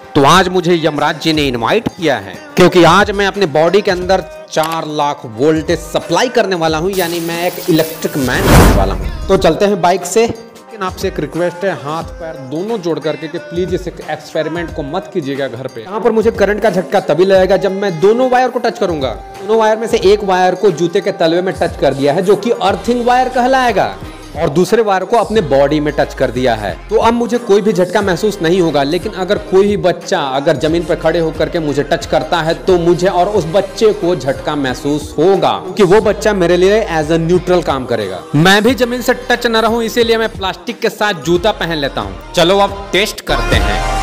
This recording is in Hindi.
तो आज मुझे यमराज जी ने इनवाइट किया है क्योंकि आज मैं अपने बॉडी के अंदर 4 लाख वोल्टेज सप्लाई करने वाला हूं, यानी मैं एक इलेक्ट्रिक मैन बनने वाला हूं। तो चलते हैं बाइक से। लेकिन आपसे एक रिक्वेस्ट है, हाथ पैर दोनों जोड़ करके कि प्लीज इस एक्सपेरिमेंट को मत कीजिएगा घर पे। यहाँ पर मुझे करंट का झटका तभी लगेगा जब मैं दोनों वायर को टच करूंगा। दोनों वायर में से एक वायर को जूते के तलवे में टच कर दिया है, जो कि अर्थिंग वायर कहलाएगा, और दूसरे वायर को अपने बॉडी में टच कर दिया है। तो अब मुझे कोई भी झटका महसूस नहीं होगा। लेकिन अगर कोई भी बच्चा अगर जमीन पर खड़े होकर के मुझे टच करता है तो मुझे और उस बच्चे को झटका महसूस होगा, क्योंकि वो बच्चा मेरे लिए एज अ न्यूट्रल काम करेगा। मैं भी जमीन से टच न रहूं, इसीलिए मैं प्लास्टिक के साथ जूता पहन लेता हूं। चलो अब टेस्ट करते हैं।